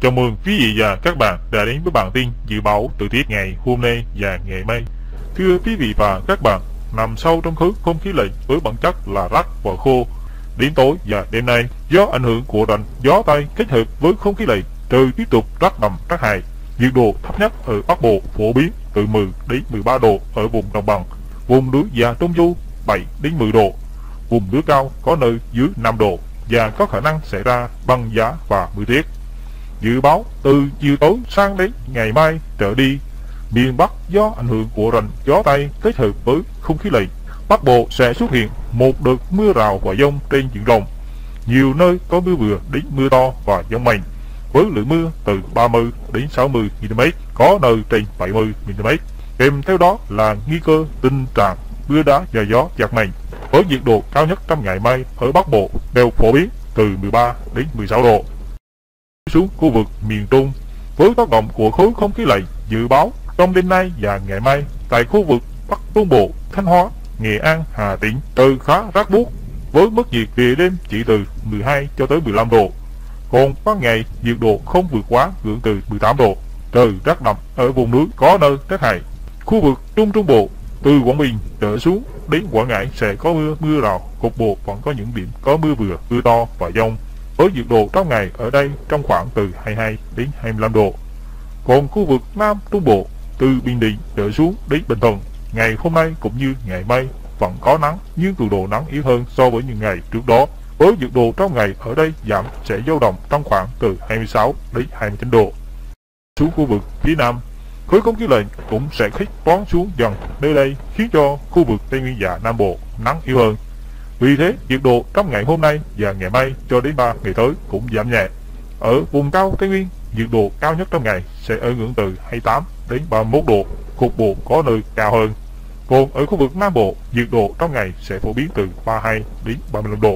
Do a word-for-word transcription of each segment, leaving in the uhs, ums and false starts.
Chào mừng quý vị và các bạn đã đến với bản tin dự báo thời tiết ngày hôm nay và ngày mai. Thưa quý vị và các bạn, nằm sâu trong khối không khí lạnh với bản chất là rác và khô. Đến tối và đêm nay, do ảnh hưởng của rãnh gió Tây kết hợp với không khí lạnh, trời tiếp tục rét đậm rét hại. Nhiệt độ thấp nhất ở Bắc Bộ phổ biến từ mười đến mười ba độ ở vùng đồng bằng, vùng núi và Trung Du bảy đến mười độ, vùng núi cao có nơi dưới năm độ và có khả năng xảy ra băng giá và mưa tuyết. Dự báo từ chiều tối sang đến ngày mai trở đi, miền Bắc do ảnh hưởng của rãnh gió Tây kết hợp với không khí lạnh, Bắc Bộ sẽ xuất hiện một đợt mưa rào và dông trên diện rộng. Nhiều nơi có mưa vừa đến mưa to và dông mạnh, với lượng mưa từ ba mươi đến sáu mươi mi li mét, có nơi trên bảy mươi mi li mét. Kèm theo đó là nguy cơ tình trạng mưa đá và gió giật mạnh, với nhiệt độ cao nhất trong ngày mai ở Bắc Bộ đều phổ biến từ mười ba đến mười sáu độ. Xuống khu vực miền Trung, với tác động của khối không khí lạnh, dự báo trong đêm nay và ngày mai tại khu vực Bắc Trung Bộ, Thanh Hóa, Nghệ An, Hà Tĩnh trời khá rét buốt, với mức nhiệt về đêm chỉ từ mười hai cho tới mười lăm độ, còn ban ngày nhiệt độ không vượt quá ngưỡng từ mười tám độ. Trời rét đậm ở vùng núi có nơi rét hại. Khu vực Trung Trung Bộ từ Quảng Bình trở xuống đến Quảng Ngãi sẽ có mưa mưa rào, cục bộ vẫn có những điểm có mưa vừa, mưa to và dông, với nhiệt độ trong ngày ở đây trong khoảng từ hai mươi hai đến hai mươi lăm độ. Còn khu vực Nam Trung Bộ từ Bình Định trở xuống đến Bình Thuận, ngày hôm nay cũng như ngày mai vẫn có nắng nhưng cường độ nắng yếu hơn so với những ngày trước đó, với nhiệt độ trong ngày ở đây giảm sẽ dao động trong khoảng từ hai mươi sáu đến hai mươi chín độ. Xuống khu vực phía Nam, khối không khí lạnh cũng sẽ khích toán xuống dần nơi đây, khiến cho khu vực Tây Nguyên và Nam Bộ nắng yếu hơn. Vì thế, nhiệt độ trong ngày hôm nay và ngày mai cho đến ba ngày tới cũng giảm nhẹ. Ở vùng cao Tây Nguyên, nhiệt độ cao nhất trong ngày sẽ ở ngưỡng từ hai mươi tám đến ba mươi mốt độ, cục bộ có nơi cao hơn. Còn ở khu vực Nam Bộ, nhiệt độ trong ngày sẽ phổ biến từ ba mươi hai đến ba mươi lăm độ.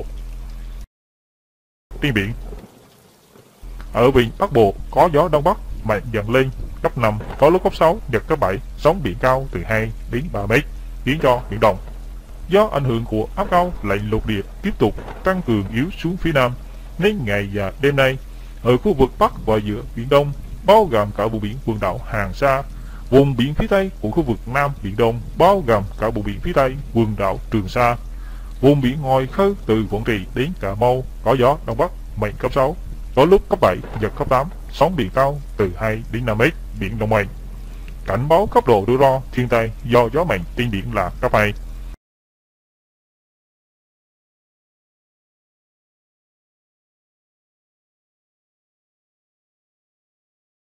Trên biển, ở vịnh Bắc Bộ có gió Đông Bắc mạnh dần lên cấp năm, có lúc cấp sáu, giật cấp bảy, sóng biển cao từ hai đến ba mét, khiến cho biển động. Do ảnh hưởng của áp cao lạnh lục địa tiếp tục tăng cường yếu xuống phía Nam, nên ngày và đêm nay ở khu vực Bắc và giữa Biển Đông, bao gồm cả vùng biển quần đảo Hoàng Sa, vùng biển phía Tây của khu vực Nam Biển Đông, bao gồm cả vùng biển phía Tây quần đảo Trường Sa, vùng biển ngoài khơi từ Quảng Trị đến Cà Mau có gió Đông Bắc mạnh cấp sáu, có lúc cấp bảy, giật cấp tám, sóng biển cao từ hai đến năm mét, biển động mạnh. Cảnh báo cấp độ rủi ro thiên tai do gió mạnh trên biển là cấp hai.